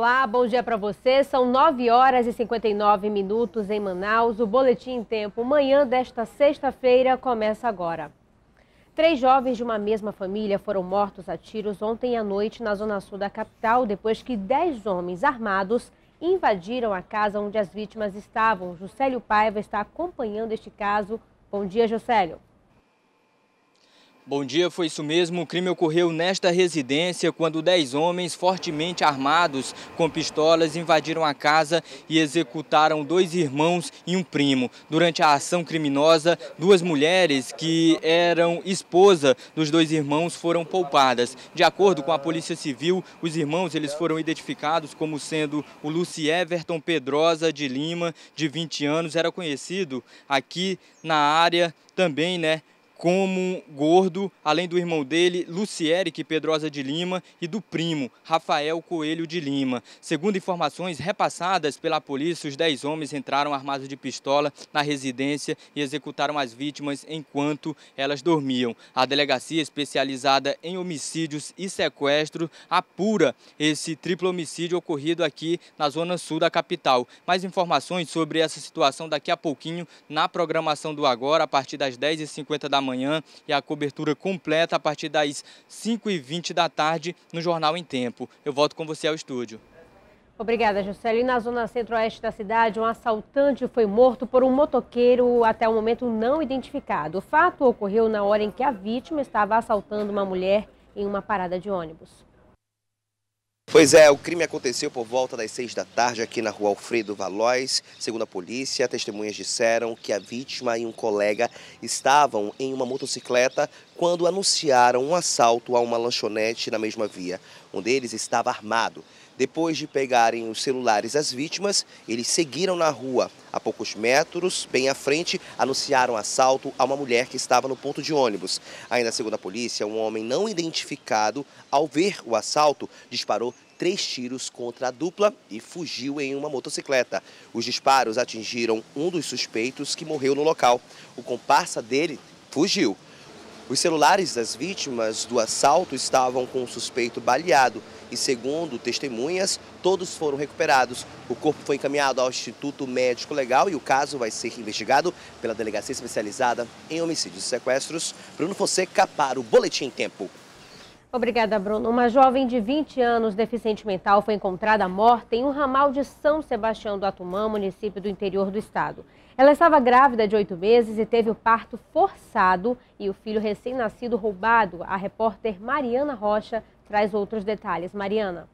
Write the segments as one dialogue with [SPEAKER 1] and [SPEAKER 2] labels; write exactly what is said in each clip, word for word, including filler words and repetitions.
[SPEAKER 1] Olá, bom dia para você. São nove horas e cinquenta e nove minutos em Manaus. O Boletim em Tempo manhã desta sexta-feira começa agora. Três jovens de uma mesma família foram mortos a tiros ontem à noite na zona sul da capital, depois que dez homens armados invadiram a casa onde as vítimas estavam. Juscelio Paiva está acompanhando este caso. Bom dia, Juscelio.
[SPEAKER 2] Bom dia, foi isso mesmo. O crime ocorreu nesta residência quando dez homens fortemente armados com pistolas invadiram a casa e executaram dois irmãos e um primo. Durante a ação criminosa, duas mulheres que eram esposa dos dois irmãos foram poupadas. De acordo com a Polícia Civil, os irmãos eles foram identificados como sendo o Luci Everton Pedrosa de Lima, de vinte anos, era conhecido aqui na área também, né, como Gordo, além do irmão dele, Luciérique Pedrosa de Lima, e do primo, Rafael Coelho de Lima. Segundo informações repassadas pela polícia, os dez homens entraram armados de pistola na residência e executaram as vítimas enquanto elas dormiam. A delegacia especializada em homicídios e sequestro apura esse triplo homicídio ocorrido aqui na zona sul da capital. Mais informações sobre essa situação daqui a pouquinho na programação do Agora, a partir das dez e cinquenta da manhã, e a cobertura completa a partir das cinco e vinte da tarde no Jornal em Tempo. Eu volto com você ao estúdio.
[SPEAKER 1] Obrigada, Juscelio. E na zona centro-oeste da cidade, um assaltante foi morto por um motoqueiro até o momento não identificado. O fato ocorreu na hora em que a vítima estava assaltando uma mulher em uma parada de ônibus.
[SPEAKER 3] Pois é, o crime aconteceu por volta das seis da tarde aqui na rua Alfredo Valois. Segundo a polícia, testemunhas disseram que a vítima e um colega estavam em uma motocicleta quando anunciaram um assalto a uma lanchonete na mesma via. Um deles estava armado. Depois de pegarem os celulares das vítimas, eles seguiram na rua. A poucos metros, bem à frente, anunciaram assalto a uma mulher que estava no ponto de ônibus. Ainda segundo a polícia, um homem não identificado, ao ver o assalto, disparou três tiros contra a dupla e fugiu em uma motocicleta. Os disparos atingiram um dos suspeitos, que morreu no local. O comparsa dele fugiu. Os celulares das vítimas do assalto estavam com o suspeito baleado e, segundo testemunhas, todos foram recuperados. O corpo foi encaminhado ao Instituto Médico Legal e o caso vai ser investigado pela Delegacia Especializada em Homicídios e Sequestros. Bruno Fonseca para o Boletim em Tempo.
[SPEAKER 1] Obrigada, Bruno. Uma jovem de vinte anos, deficiente mental, foi encontrada morta em um ramal de São Sebastião do Atumã, município do interior do estado. Ela estava grávida de oito meses e teve o parto forçado e o filho recém-nascido roubado. A repórter Mariana Rocha traz outros detalhes. Mariana.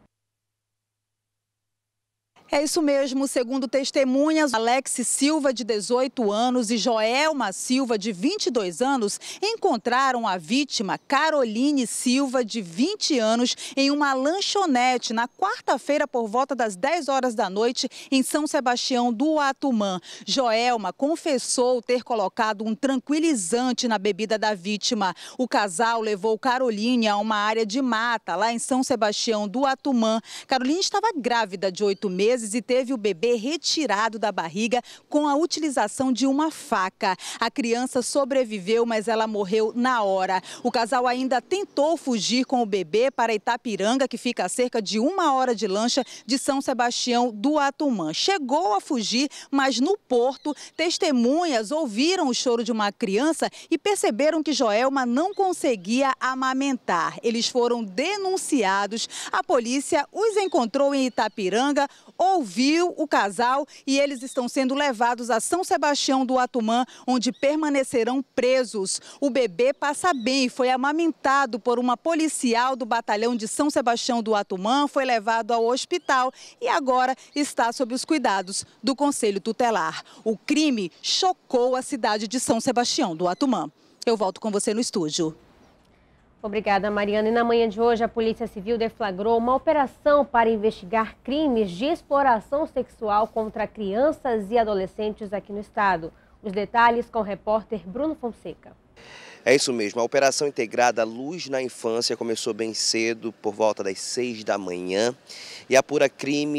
[SPEAKER 4] É isso mesmo, segundo testemunhas, Alex Silva, de dezoito anos, e Joelma Silva, de vinte e dois anos, encontraram a vítima, Caroline Silva, de vinte anos, em uma lanchonete na quarta-feira por volta das dez horas da noite em São Sebastião do Atumã. Joelma confessou ter colocado um tranquilizante na bebida da vítima. O casal levou Caroline a uma área de mata lá em São Sebastião do Atumã. Caroline estava grávida de oito meses e teve o bebê retirado da barriga com a utilização de uma faca. A criança sobreviveu, mas ela morreu na hora. O casal ainda tentou fugir com o bebê para Itapiranga, que fica a cerca de uma hora de lancha de São Sebastião do Atumã. Chegou a fugir, mas no porto, testemunhas ouviram o choro de uma criança e perceberam que Joelma não conseguia amamentar. Eles foram denunciados. A polícia os encontrou em Itapiranga, ouviu o casal e eles estão sendo levados a São Sebastião do Atumã, onde permanecerão presos. O bebê passa bem, foi amamentado por uma policial do batalhão de São Sebastião do Atumã, foi levado ao hospital e agora está sob os cuidados do Conselho Tutelar. O crime chocou a cidade de São Sebastião do Atumã. Eu volto com você no estúdio.
[SPEAKER 1] Obrigada, Mariana. E na manhã de hoje, a Polícia Civil deflagrou uma operação para investigar crimes de exploração sexual contra crianças e adolescentes aqui no estado. Os detalhes com o repórter Bruno Fonseca.
[SPEAKER 3] É isso mesmo, a operação integrada Luz na Infância começou bem cedo, por volta das seis da manhã, e apura crimes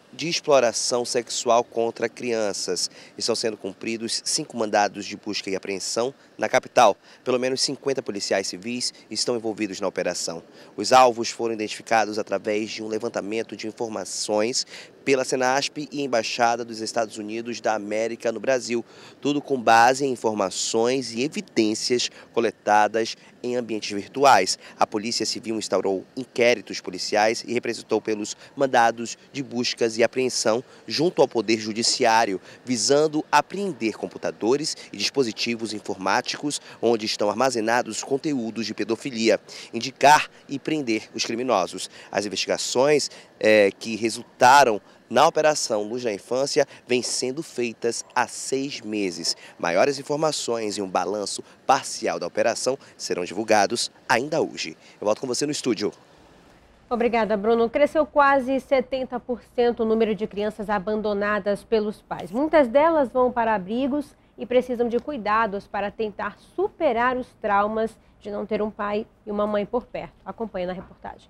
[SPEAKER 3] de exploração sexual contra crianças. Estão sendo cumpridos cinco mandados de busca e apreensão na capital. Pelo menos cinquenta policiais civis estão envolvidos na operação. Os alvos foram identificados através de um levantamento de informações pela Senasp e Embaixada dos Estados Unidos da América no Brasil, tudo com base em informações e evidências coletadas em ambientes virtuais. A Polícia Civil instaurou inquéritos policiais e representou pelos mandados de buscas e apreensão junto ao Poder Judiciário, visando apreender computadores e dispositivos informáticos onde estão armazenados conteúdos de pedofilia, indicar e prender os criminosos. As investigações é, que resultaram na Operação Luz da Infância vêm sendo feitas há seis meses. Maiores informações e um balanço parcial da operação serão divulgados ainda hoje. Eu volto com você no estúdio.
[SPEAKER 1] Obrigada, Bruno. Cresceu quase setenta por cento o número de crianças abandonadas pelos pais. Muitas delas vão para abrigos e precisam de cuidados para tentar superar os traumas de não ter um pai e uma mãe por perto. Acompanhe na reportagem.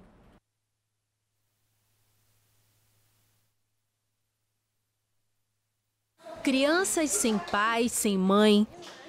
[SPEAKER 5] Crianças sem pai, sem mãe.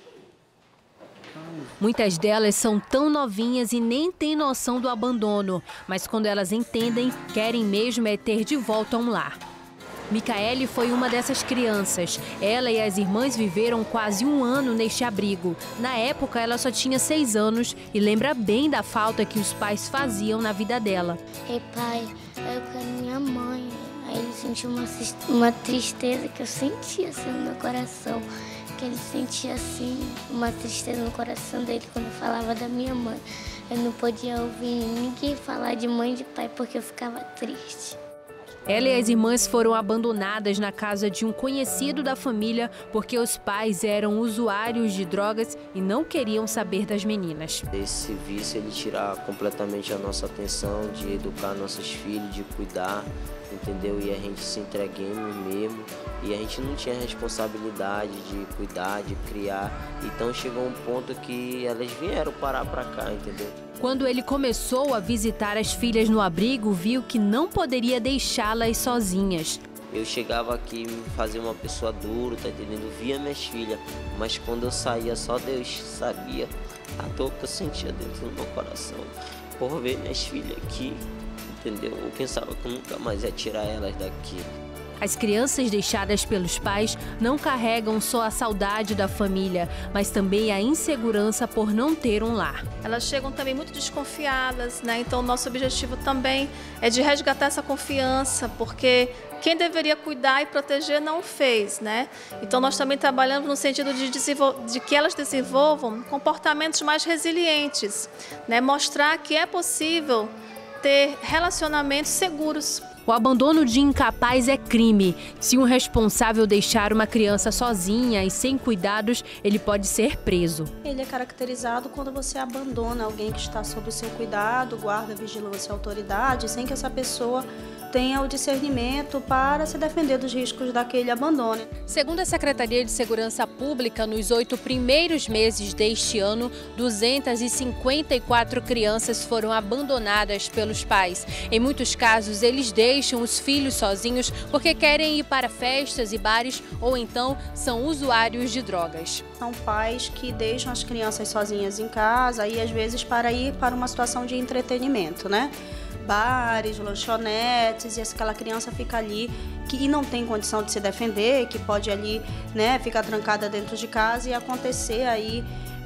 [SPEAKER 5] Muitas delas são tão novinhas e nem têm noção do abandono, mas quando elas entendem, querem mesmo é ter de volta um lar. Micaele foi uma dessas crianças. Ela e as irmãs viveram quase um ano neste abrigo. Na época, ela só tinha seis anos e lembra bem da falta que os pais faziam na vida dela.
[SPEAKER 6] Ei, pai, eu quero minha mãe. Aí ele sentiu uma, uma tristeza que eu sentia assim no meu coração. Que ele sentia assim, uma tristeza no coração dele quando eu falava da minha mãe. Eu não podia ouvir ninguém falar de mãe e de pai porque eu ficava triste.
[SPEAKER 5] Ela e as irmãs foram abandonadas na casa de um conhecido da família porque os pais eram usuários de drogas e não queriam saber das meninas.
[SPEAKER 7] Esse vício ele tira completamente a nossa atenção de educar nossos filhos, de cuidar, entendeu? E a gente se entreguemos mesmo e a gente não tinha responsabilidade de cuidar, de criar. Então chegou um ponto que elas vieram parar pra cá, entendeu?
[SPEAKER 5] Quando ele começou a visitar as filhas no abrigo, viu que não poderia deixá-las sozinhas.
[SPEAKER 7] Eu chegava aqui me fazia uma pessoa dura, tá entendendo? Via minhas filhas, mas quando eu saía só Deus sabia a dor que eu sentia dentro do meu coração por ver minhas filhas aqui, entendeu? Eu pensava que eu nunca mais ia tirar elas daqui.
[SPEAKER 5] As crianças deixadas pelos pais não carregam só a saudade da família, mas também a insegurança por não ter um lar.
[SPEAKER 8] Elas chegam também muito desconfiadas, né? Então, nosso objetivo também é de resgatar essa confiança, porque quem deveria cuidar e proteger não o fez, né? Então, nós também trabalhamos no sentido de, de que elas desenvolvam comportamentos mais resilientes, né? Mostrar que é possível ter relacionamentos seguros.
[SPEAKER 5] O abandono de incapaz é crime. Se um responsável deixar uma criança sozinha e sem cuidados, ele pode ser preso.
[SPEAKER 9] Ele é caracterizado quando você abandona alguém que está sob o seu cuidado, guarda, vigilância e autoridade, sem que essa pessoa tenha o discernimento para se defender dos riscos daquele abandono.
[SPEAKER 5] Segundo a Secretaria de Segurança Pública, nos oito primeiros meses deste ano, duzentas e cinquenta e quatro crianças foram abandonadas pelos pais. Em muitos casos, eles deixam os filhos sozinhos porque querem ir para festas e bares ou então são usuários de drogas.
[SPEAKER 9] São pais que deixam as crianças sozinhas em casa e às vezes para ir para uma situação de entretenimento, né? Bares, lanchonetes, e aquela criança fica ali que e não tem condição de se defender, que pode ali, né, ficar trancada dentro de casa e acontecer aí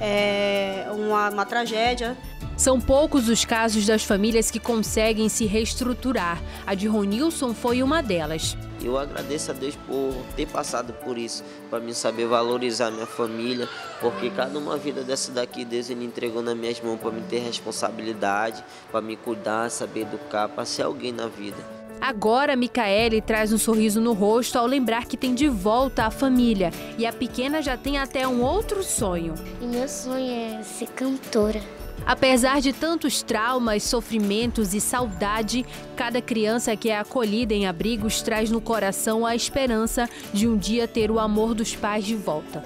[SPEAKER 9] é, uma, uma tragédia.
[SPEAKER 5] São poucos os casos das famílias que conseguem se reestruturar. A de Ronilson foi uma delas.
[SPEAKER 7] Eu agradeço a Deus por ter passado por isso, para mim saber valorizar minha família, porque cada uma vida dessa daqui, Deus ele entregou nas minhas mãos para me ter responsabilidade, para me cuidar, saber educar, para ser alguém na vida.
[SPEAKER 5] Agora, Micaele traz um sorriso no rosto ao lembrar que tem de volta a família. E a pequena já tem até um outro sonho.
[SPEAKER 6] E meu sonho é ser cantora.
[SPEAKER 5] Apesar de tantos traumas, sofrimentos e saudade, cada criança que é acolhida em abrigos traz no coração a esperança de um dia ter o amor dos pais de volta.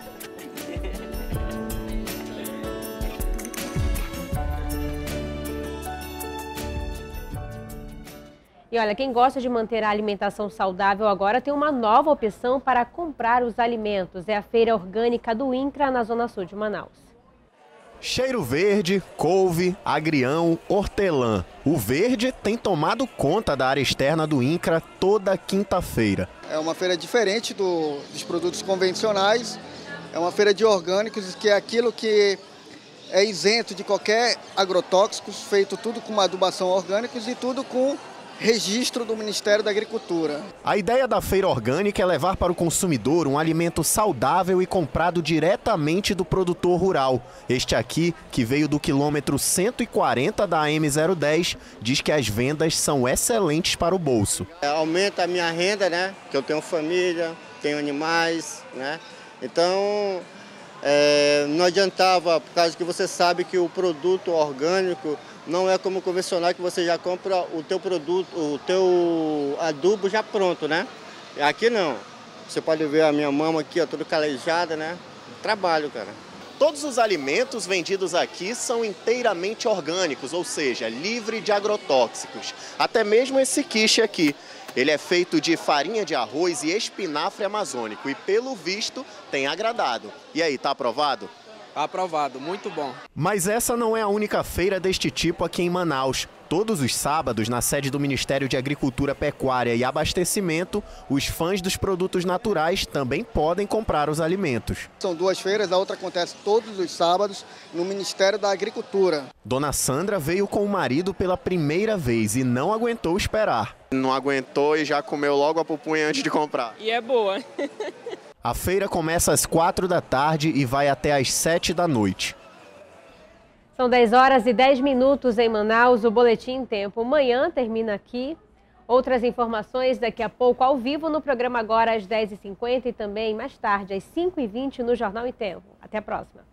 [SPEAKER 1] E olha, quem gosta de manter a alimentação saudável agora tem uma nova opção para comprar os alimentos. É a Feira Orgânica do INCRA, na Zona Sul de Manaus.
[SPEAKER 10] Cheiro verde, couve, agrião, hortelã. O verde tem tomado conta da área externa do INCRA toda quinta-feira.
[SPEAKER 11] É uma feira diferente do, dos produtos convencionais. É uma feira de orgânicos, que é aquilo que é isento de qualquer agrotóxicos, feito tudo com uma adubação orgânicos e tudo com registro do Ministério da Agricultura.
[SPEAKER 10] A ideia da feira orgânica é levar para o consumidor um alimento saudável e comprado diretamente do produtor rural. Este aqui, que veio do quilômetro cento e quarenta da M zero dez, diz que as vendas são excelentes para o bolso.
[SPEAKER 12] Aumenta a minha renda, né? Que eu tenho família, tenho animais, né? Então, é, não adiantava, por causa que você sabe que o produto orgânico não é como o convencional, que você já compra o teu produto, o teu adubo já pronto, né? Aqui não. Você pode ver a minha mama aqui, ó, toda calejada, né? Trabalho, cara.
[SPEAKER 10] Todos os alimentos vendidos aqui são inteiramente orgânicos, ou seja, livre de agrotóxicos. Até mesmo esse quiche aqui. Ele é feito de farinha de arroz e espinafre amazônico e, pelo visto, tem agradado. E aí, tá aprovado?
[SPEAKER 13] Aprovado, muito bom.
[SPEAKER 10] Mas essa não é a única feira deste tipo aqui em Manaus. Todos os sábados, na sede do Ministério de Agricultura, Pecuária e Abastecimento, os fãs dos produtos naturais também podem comprar os alimentos.
[SPEAKER 11] São duas feiras, a outra acontece todos os sábados no Ministério da Agricultura.
[SPEAKER 10] Dona Sandra veio com o marido pela primeira vez e não aguentou esperar.
[SPEAKER 14] Não aguentou e já comeu logo a pupunha antes de comprar.
[SPEAKER 13] E é boa.
[SPEAKER 10] A feira começa às quatro da tarde e vai até às sete da noite.
[SPEAKER 1] São dez horas e dez minutos em Manaus. O Boletim em Tempo Manhã termina aqui. Outras informações daqui a pouco ao vivo no programa Agora às dez e cinquenta e também mais tarde às cinco e vinte no Jornal em Tempo. Até a próxima.